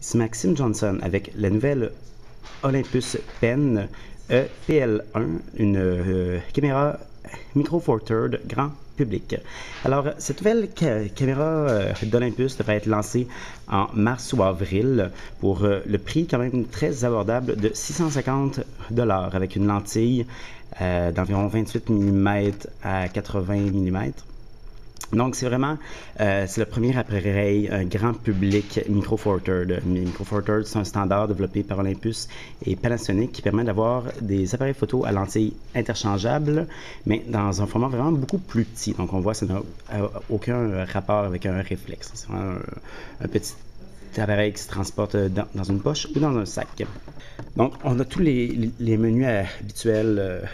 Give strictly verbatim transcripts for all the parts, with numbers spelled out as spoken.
Ici Maxime Johnson avec la nouvelle Olympus Pen E P L un, une euh, caméra Micro Four Thirds grand public. Alors, cette nouvelle ca caméra euh, d'Olympus devrait être lancée en mars ou avril pour euh, le prix quand même très abordable de six cent cinquante dollars avec une lentille euh, d'environ vingt-huit millimètres à quatre-vingts millimètres. Donc, c'est vraiment, euh, c'est le premier appareil un grand public Micro Four Thirds. Micro Four Thirds, c'est un standard développé par Olympus et Panasonic qui permet d'avoir des appareils photo à lentille interchangeable, mais dans un format vraiment beaucoup plus petit. Donc, on voit que ça n'a aucun rapport avec un réflexe. C'est vraiment un, un petit appareil qui se transporte dans, dans une poche ou dans un sac. Donc, on a tous les, les menus habituels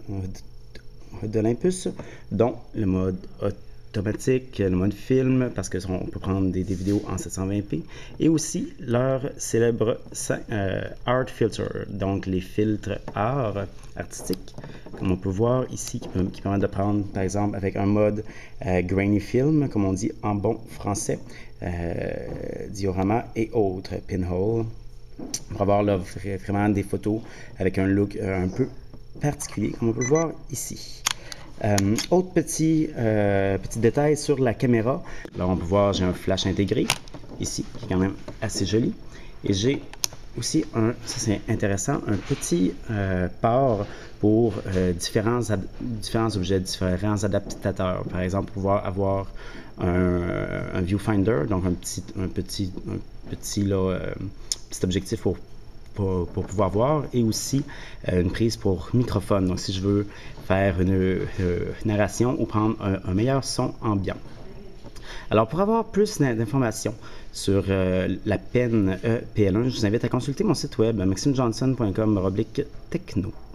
de, d'Olympus, dont le mode automatique, le mode film, parce qu'on peut prendre des, des vidéos en sept cent vingt p, et aussi leur célèbre euh, Art Filter, donc les filtres art artistiques, comme on peut voir ici, qui, qui permettent de prendre, par exemple, avec un mode euh, Grainy Film, comme on dit en bon français, euh, diorama et autres, pinhole, pour avoir là, vraiment des photos avec un look euh, un peu particulier, comme on peut voir ici. Euh, autre petit, euh, petit détail sur la caméra. Là, on peut voir, j'ai un flash intégré ici, qui est quand même assez joli. Et j'ai aussi un, ça c'est intéressant, un petit euh, port pour euh, différents, différents objets, différents adaptateurs. Par exemple, pouvoir avoir un, un viewfinder, donc un petit, un petit, un petit, là, euh, petit objectif pour Pour, pour pouvoir voir, et aussi euh, une prise pour microphone. Donc, si je veux faire une euh, narration ou prendre un, un meilleur son ambiant. Alors, pour avoir plus d'informations sur euh, la Pen E P L un, je vous invite à consulter mon site web maxime johnson point com slash techno.